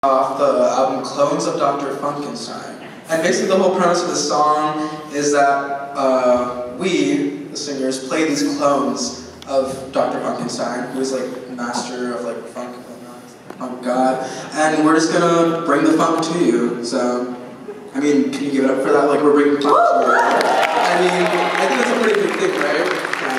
Off the album Clones of Dr. Funkenstein. And basically the whole premise of the song is that we, the singers, play these clones of Dr. Funkenstein, who is like master of like funk and whatnot, funk god. And we're just gonna bring the funk to you. So, I mean, can you give it up for that? Like we're bringing funk to you. I mean, I think that's a pretty big thing, right?